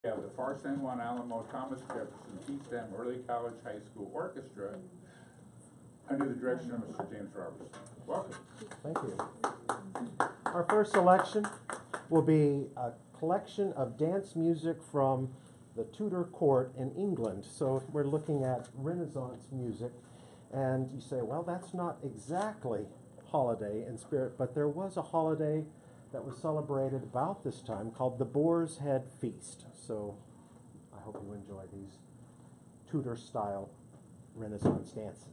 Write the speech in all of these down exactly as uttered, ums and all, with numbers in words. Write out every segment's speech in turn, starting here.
We have the Far San Juan Alamo Thomas Jefferson T STEM Early College High School Orchestra under the direction of Mister James Robertson. Welcome. Thank you. Our first selection will be a collection of dance music from the Tudor court in England. So we're looking at Renaissance music. And you say, well, that's not exactly holiday in spirit, but there was a holiday that was celebrated about this time called the Boar's Head Feast. So I hope you enjoy these Tudor-style Renaissance dances.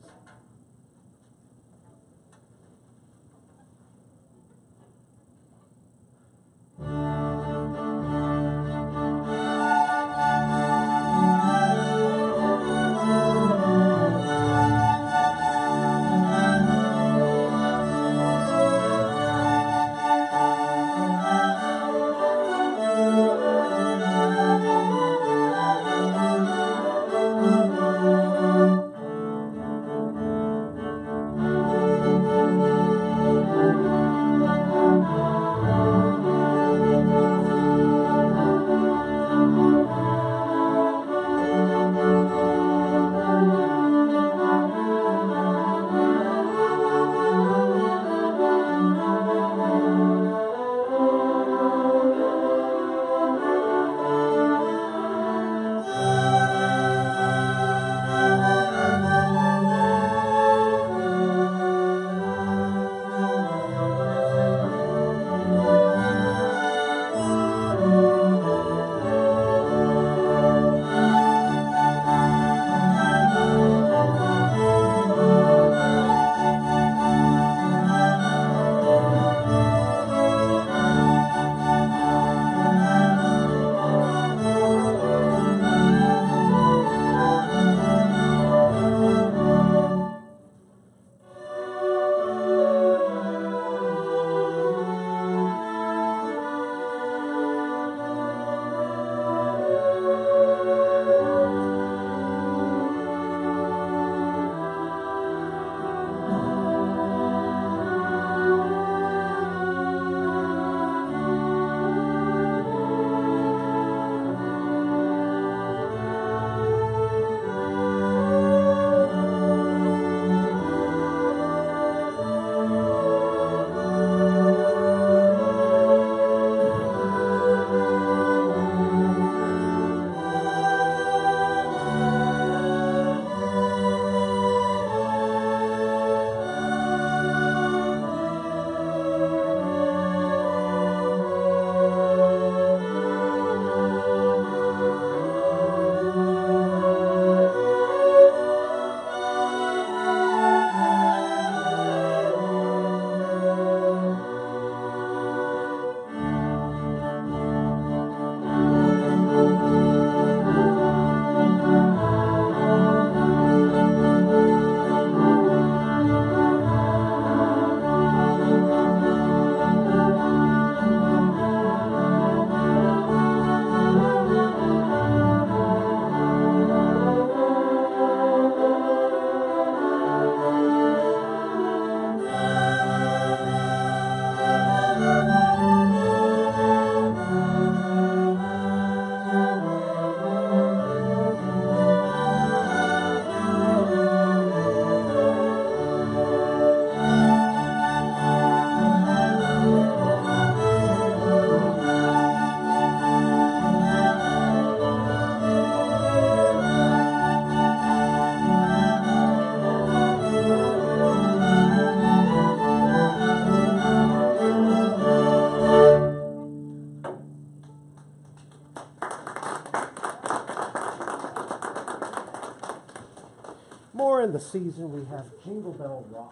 More in the season, we have Jingle Bell Rock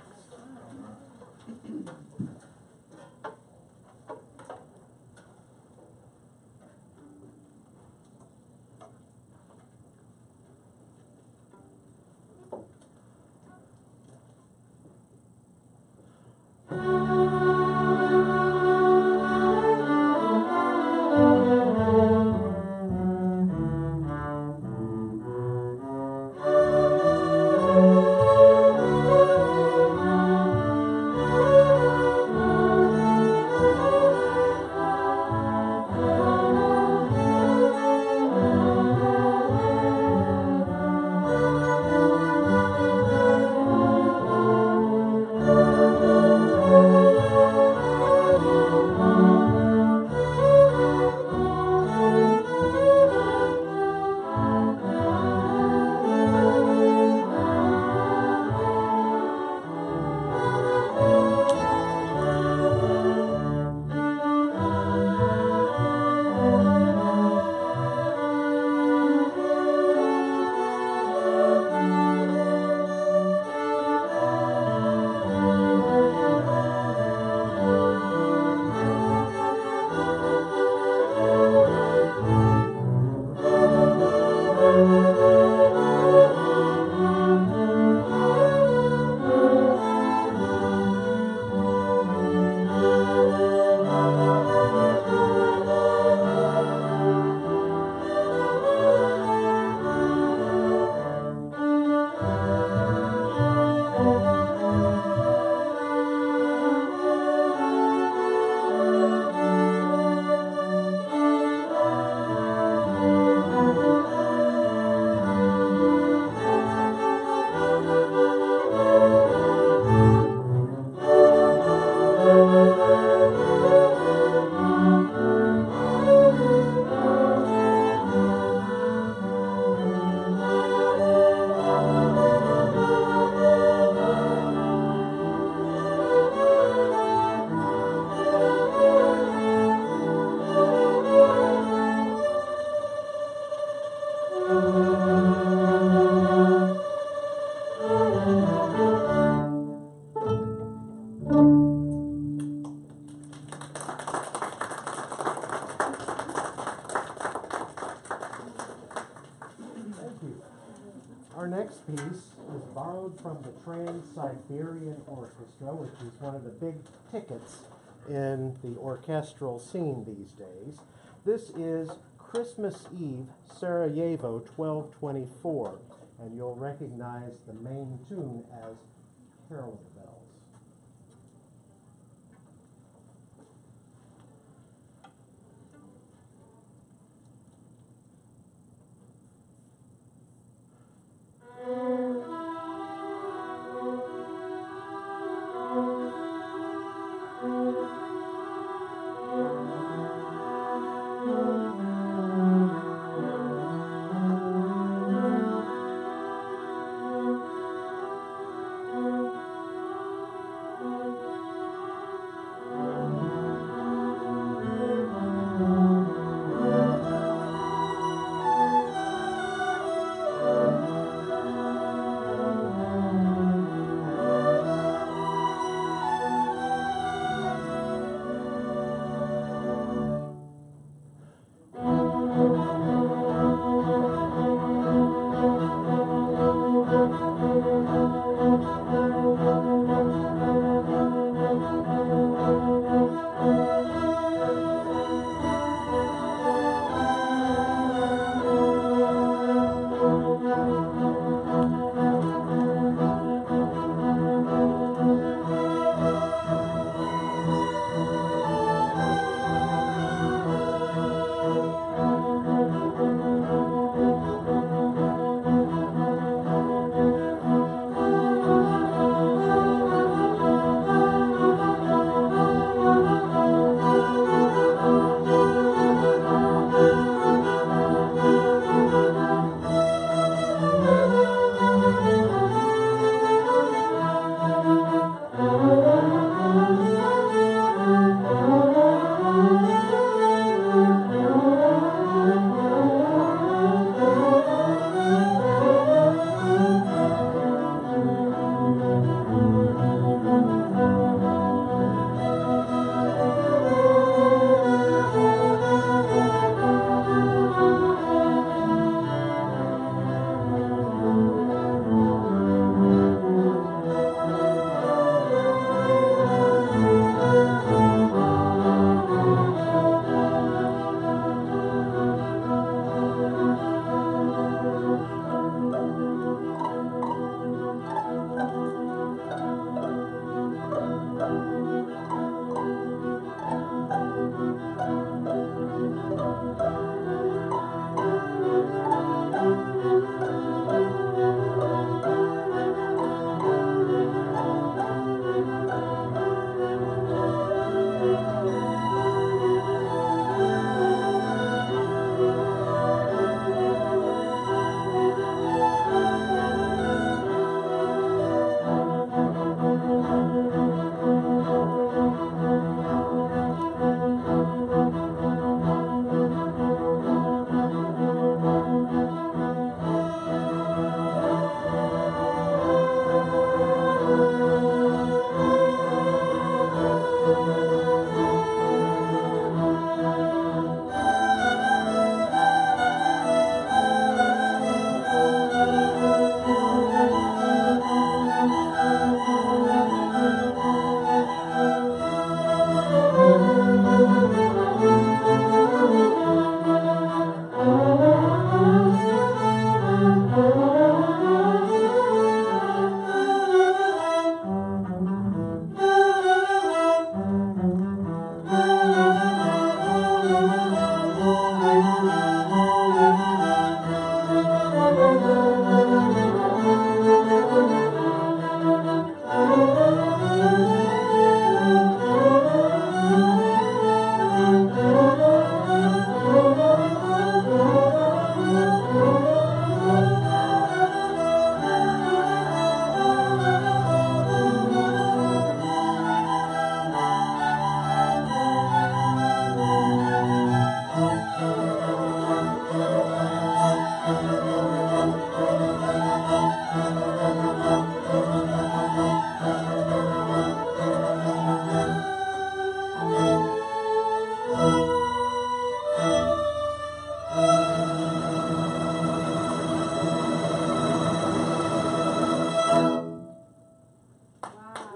next. Our next piece is borrowed from the Trans-Siberian Orchestra, which is one of the big tickets in the orchestral scene these days. This is Christmas Eve, Sarajevo, twelve twenty-four, and you'll recognize the main tune as Carol of the Bells.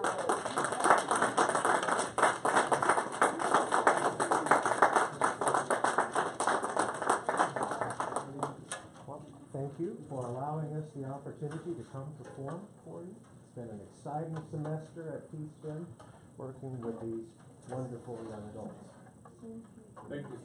Well, thank you for allowing us the opportunity to come perform for you. It's been an exciting semester at Peace Gym, working with these wonderful young adults. Thank you, sir.